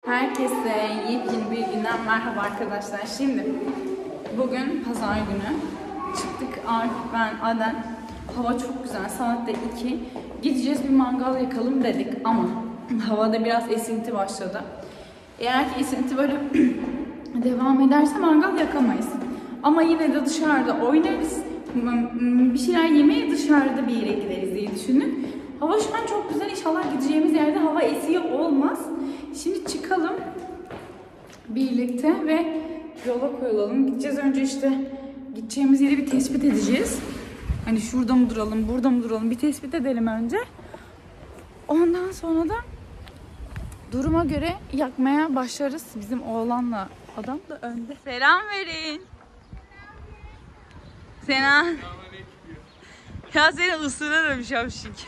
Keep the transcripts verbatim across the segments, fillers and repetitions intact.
Herkese yepyeni bir günden merhaba arkadaşlar. Şimdi bugün pazar günü çıktık Arif, ben, Aden. Hava çok güzel, saat de iki. Gideceğiz bir mangal yakalım dedik ama havada biraz esinti başladı. Eğer ki esinti böyle devam ederse mangal yakamayız. Ama yine de dışarıda oynarız. Bir şeyler yemeye dışarıda bir yere gideriz diye düşündük. Hava şu an çok güzel. İnşallah gideceğimiz yerde hava esiyor olmaz. Şimdi çıkalım birlikte ve yola koyulalım. Gideceğiz, önce işte gideceğimiz yeri bir tespit edeceğiz. Hani şurada mı duralım, burada mı duralım bir tespit edelim önce. Ondan sonra da duruma göre yakmaya başlarız. Bizim oğlanla adam da önde. Selam verin. Selam. Ya seni ısırırım şapşik.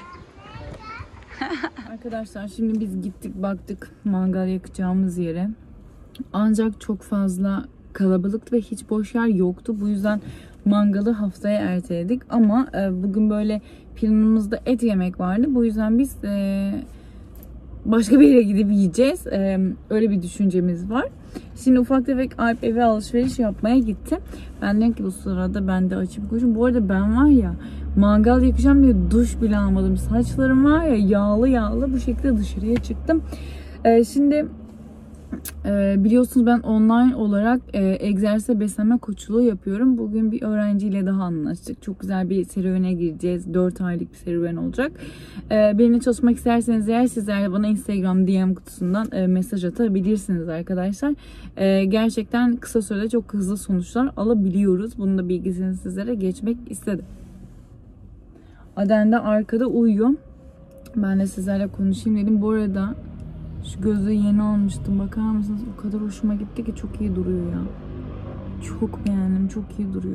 Arkadaşlar şimdi biz gittik baktık mangal yakacağımız yere. Ancak çok fazla kalabalıktı ve hiç boş yer yoktu. Bu yüzden mangalı haftaya erteledik. Ama e, bugün böyle planımızda et yemek vardı. Bu yüzden biz e, başka bir yere gidip yiyeceğiz. E, öyle bir düşüncemiz var. Şimdi ufak tefek Alp eve alışveriş yapmaya gitti. Ben dedim ki bu sırada ben de açıp koşayım. Bu arada ben var ya mangal yakacağım diye duş bile almadım. Saçlarım var ya yağlı yağlı bu şekilde dışarıya çıktım. Ee, şimdi e, biliyorsunuz ben online olarak e, egzersiz beslenme koçluğu yapıyorum. Bugün bir öğrenciyle daha anlaştık. Çok güzel bir serüvene gireceğiz. dört aylık bir serüven olacak. E, benimle çalışmak isterseniz eğer sizler de bana Instagram D M kutusundan e, mesaj atabilirsiniz arkadaşlar. E, gerçekten kısa sürede çok hızlı sonuçlar alabiliyoruz. Bunun da bilgisini sizlere geçmek istedim. Aden de arkada uyuyor. Ben de sizlerle konuşayım dedim. Bu arada şu gözlüğü yeni almıştım. Bakar mısınız? O kadar hoşuma gitti ki çok iyi duruyor ya. Çok beğendim. Çok iyi duruyor.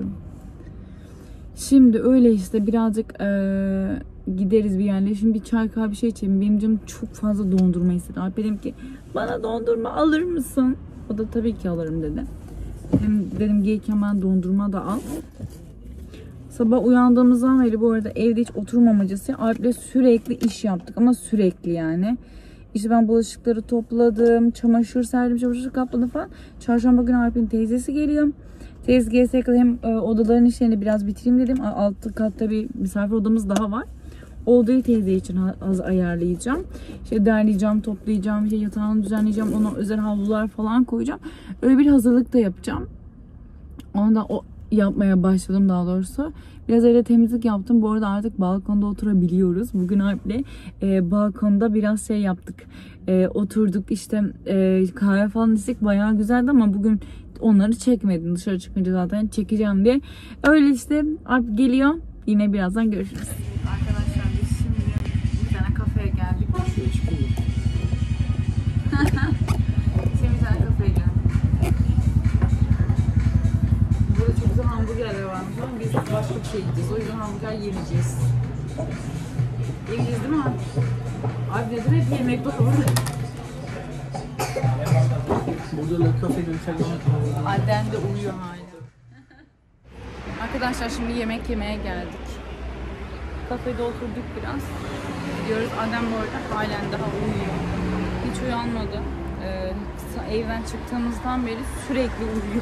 Şimdi öyle işte birazcık ee, gideriz bir yerlere. Şimdi bir çay kahve bir şey içelim. Benim canım çok fazla dondurma istedi. Alp dedim ki bana dondurma alır mısın? O da tabii ki alırım dedi. Dedim, dedim gelirken ben dondurma da al. Sabah uyandığımızdan beri bu arada evde hiç oturmamacası. Alp'le sürekli iş yaptık ama sürekli yani. İşte ben bulaşıkları topladım, çamaşır serdim, çamaşır katladım falan. Çarşamba günü Alp'in teyzesi geliyor. Teyze gelsek hem e, odaların işlerini biraz bitireyim dedim. Alt katta bir misafir odamız daha var. O odayı teyze için az ayarlayacağım. İşte derleyeceğim, toplayacağım, işte yatağını düzenleyeceğim, ona özel havlular falan koyacağım. Öyle bir hazırlık da yapacağım. Ondan o yapmaya başladım daha doğrusu. Biraz öyle temizlik yaptım. Bu arada artık balkonda oturabiliyoruz. Bugün Alp'le e, balkonda biraz şey yaptık. E, oturduk işte e, kahve falan içtik. Bayağı güzeldi ama bugün onları çekmedim. Dışarı çıkınca zaten çekeceğim diye. Öyle işte Alp geliyor. Yine birazdan görüşürüz. Arkadaşlar biz şimdi bir tane kafeye geldik. Şimdi bir tane kafeye geldik. Burada çok güzel hamburgerler varmış ama biz başka bir şey yiyeceğiz. O yüzden hamburger yemeyeceğiz. Yemeyeceğiz değil mi abi? Abi neden hep yemek var burada? Burada da kafede İtalyan. Aden de uyuyor hala. Arkadaşlar şimdi yemek yemeye geldik. Kafede oturduk biraz. Gidiyoruz. Aden bu arada halen daha uyuyor. Hiç uyanmadı. Ee, evden çıktığımızdan beri sürekli uyuyor.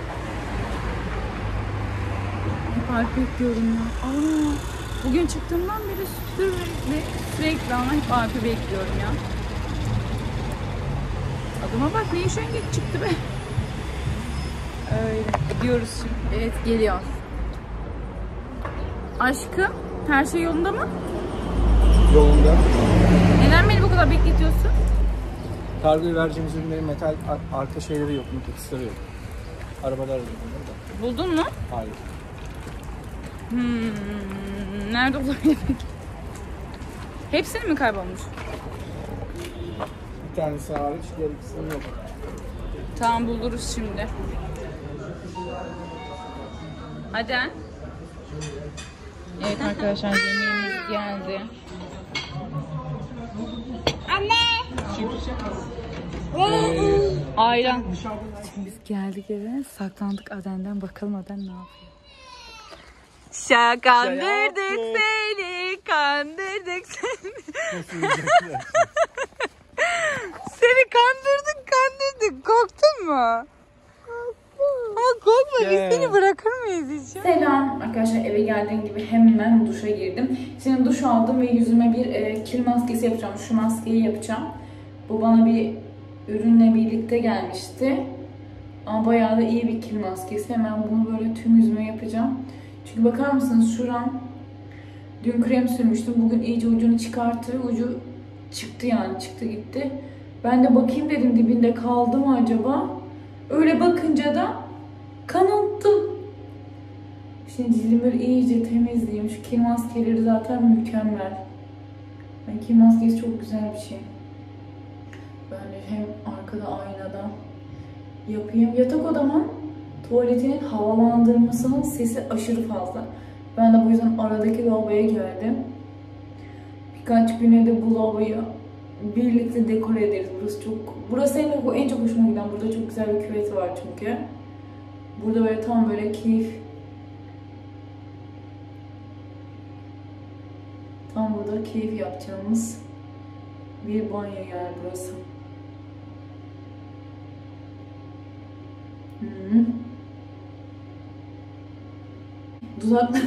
Alp bekliyorum ya. Aa, bugün çıktığımdan beri sürekli sürekli ama hep Alp'i bekliyorum ya. Adıma bak ne üşengeç çıktı be. Öyle. Gidiyoruz şimdi. Evet geliyor. Aşkım her şey yolunda mı? Yolunda. Neden beni bu kadar bekletiyorsun? Kargoyu vereceğimiz ürünlerin metal arka şeyleri yok, mıknatısları yok. Arabalar yok. Buldun mu? Hayır. Hmm, nerede olabilir peki? Hepsini mi kaybolmuş? Bir tanesi hariç, diğer ikisinin yok. Tamam buluruz şimdi. Hadi. Evet arkadaşlar yemeğimiz geldi. Anne. Ee, Ayran. Biz geldik eve, saklandık Aden'den, bakalım Aden ne yapıyor. Şakandırdık seni, kandırdık seni. Seni kandırdık, kandırdık. korkma. Ama korkma, biz seni bırakır mıyız hiç? Selam arkadaşlar, eve geldiğim gibi hemen duşa girdim. Şimdi duş aldım ve yüzüme bir e, kil maskesi yapacağım. Şu maskeyi yapacağım. Bu bana bir ürünle birlikte gelmişti. Ama bayağı da iyi bir kil maskesi. Hemen bunu böyle tüm yüzüme yapacağım. Çünkü bakar mısınız şuram, dün krem sürmüştüm. Bugün iyice ucunu çıkarttı. Ucu çıktı yani, çıktı gitti. Ben de bakayım dedim, dibinde kaldı mı acaba? Öyle bakınca da kanalttım. Şimdi cildimi böyle iyice temizleyeyim. Şu kil maskeleri zaten mükemmel. Yani kil maskesi çok güzel bir şey. Ben de hem arkada aynada yapayım. Yatak odamın tuvaletinin havalandırmasının sesi aşırı fazla. Ben de bu yüzden aradaki lavaboya geldim. Birkaç güne de bu lavaboyu birlikte dekore ederiz. Burası çok, burası en çok, en çok hoşuma giden. Burada çok güzel bir küvet var çünkü. Burada böyle tam böyle keyif. Tam burada keyif yapacağımız bir banyo yani burası. Hmm. Dudak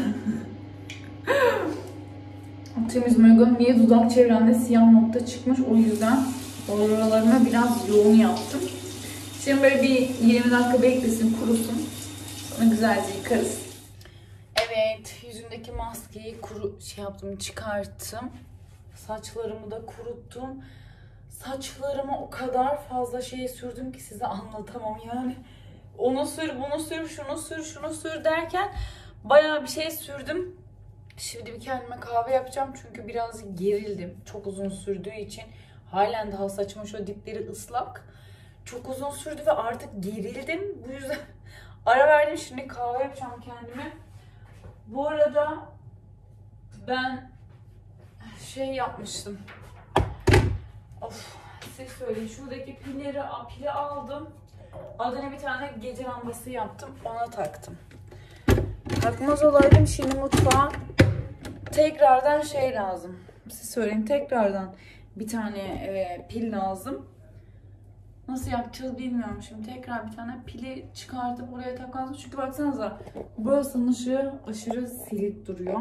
tüm yüzüme uygun. Niye dudak çevremde siyah nokta çıkmış, o yüzden oralarına biraz yoğun yaptım. Şimdi böyle bir yirmi dakika beklesin, kurusun. Sonra güzelce yıkarız. Evet, yüzümdeki maskeyi kuru şey yaptım, çıkarttım. Saçlarımı da kuruttum. Saçlarıma o kadar fazla şey sürdüm ki size anlatamam yani. Onu sür, bunu sür, şunu sür, şunu sür derken bayağı bir şey sürdüm. Şimdi bir kendime kahve yapacağım çünkü biraz gerildim. Çok uzun sürdüğü için. Halen daha saçımın şu dipleri ıslak. Çok uzun sürdü ve artık gerildim. Bu yüzden ara verdim. Şimdi kahve yapacağım kendime. Bu arada ben şey yapmıştım. Of, size söyleyeyim. Şuradaki pilleri, pili aldım. Adına bir tane gece lambası yaptım. Ona taktım. Takmaz olaydım. Şimdi mutfağa tekrardan şey lazım. Size söyleyeyim. Tekrardan bir tane e, pil lazım. Nasıl yapacağız bilmiyorum. Şimdi tekrar bir tane pili çıkartıp oraya takmam. Çünkü baksanıza burasının ışığı aşırı silik duruyor.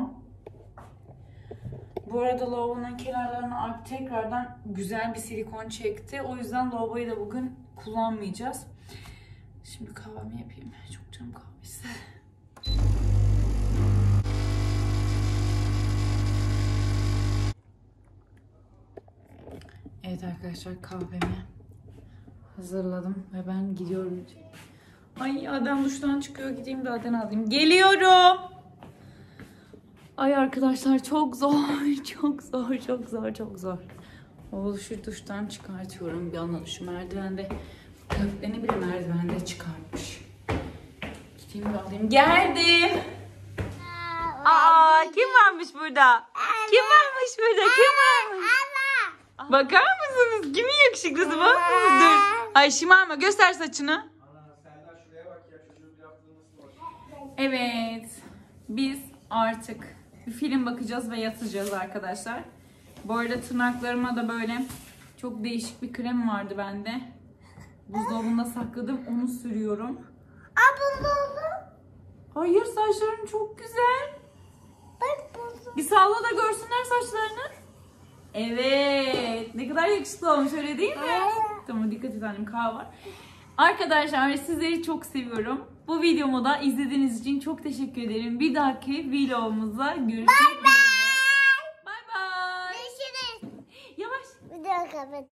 Bu arada lavabonun kenarlarına Alp tekrardan güzel bir silikon çekti. O yüzden lavaboyu da bugün kullanmayacağız. Şimdi kahvemi yapayım. Çok canım kahve ister. Evet arkadaşlar, kahvemi hazırladım ve ben gidiyorum. Ay Adem duştan çıkıyor, gideyim de Adem alayım. Geliyorum. Ay arkadaşlar çok zor, çok zor, çok zor, çok zor. Oğlu şu duştan çıkartıyorum. Bir anda şu merdivende, köklerini bile merdivende çıkartmış. Gideyim de alayım. Geldim. Aa, kim varmış burada? Kim varmış burada? Kim varmış? Bakar mısınız? Kimin yakışıklısı bu? Dur. Ay şımarma, göster saçını. Evet. Biz artık bir film bakacağız ve yatacağız arkadaşlar. Bu arada tırnaklarıma da böyle çok değişik bir krem vardı bende. Buzdolabında sakladım. Onu sürüyorum. Hayır, saçların çok güzel. Bir salla da görsünler saçlarını. Evet. Ne kadar yakışıklı olmuş, öyle değil mi? Tamam, dikkat et annem, kahve var. Arkadaşlar sizleri çok seviyorum. Bu videomu da izlediğiniz için çok teşekkür ederim. Bir dahaki vlogumuzda görüşmek üzere. Bye bye. Görüşürüz. Yavaş. Bir daha kapat.